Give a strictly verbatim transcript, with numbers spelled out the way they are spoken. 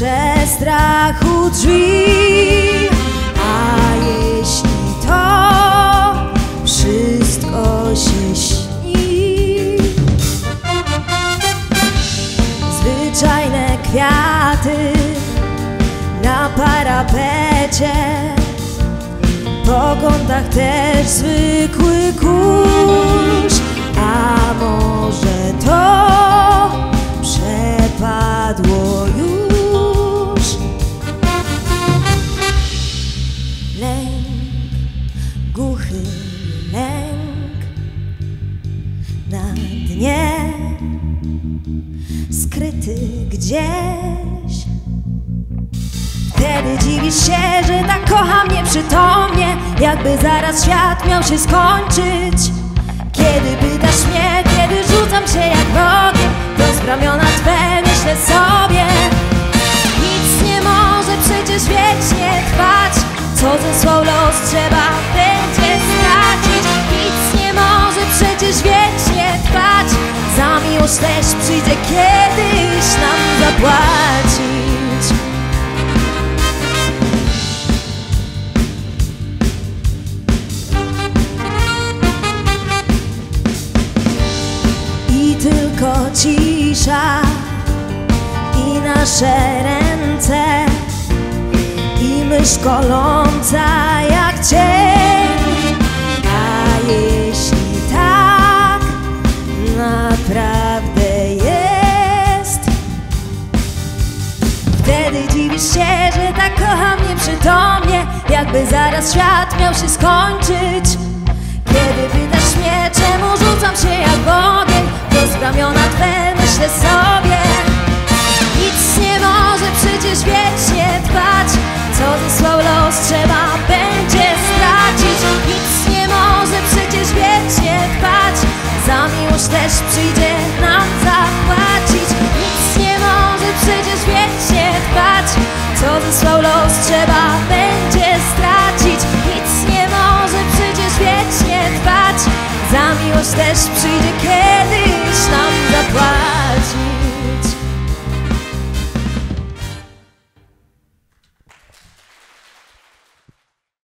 przestrachu drzwi. A jeśli to wszystko się śni, zwyczajne kwiaty na parapecie, po kątach też zwykły kurz. A może to przepadło już? Lęk, głuchy lęk na dnie, skryty gdzieś. Wtedy dziwisz się, że tak kocha mnie przytomnie, jakby zaraz świat miał się skończyć. Kiedy pytasz mnie, kiedy rzucam się jak wrogiem, to z ramiona twe myślę sobie: nic nie może przecież wiecznie trwać, co zesłał los trzeba będzie stracić. Nic nie może przecież wiecznie trwać, za miłość też przyjdzie kiedyś nam zapłacić. Tylko cisza i nasze ręce, i myśl koląca jak cień. A jeśli tak naprawdę jest, wtedy dziwisz się, że tak kocha mnie przytomnie, jakby zaraz świat miał się skończyć. Kiedy pytasz mnie, czemu rzucam się jak ogień, to z ramiona twe myślę sobie: nic nie może przecież wiecznie trwać, co zesłał los trzeba będzie stracić. Nic nie może przecież wiecznie trwać, za miłość też przyjdzie nam zapłacić. Nic nie może przecież wiecznie trwać, co zesłał los trzeba będzie stracić. Nic nie może przecież wiecznie trwać, za miłość też przyjdzie kiedyś nam zapłacić.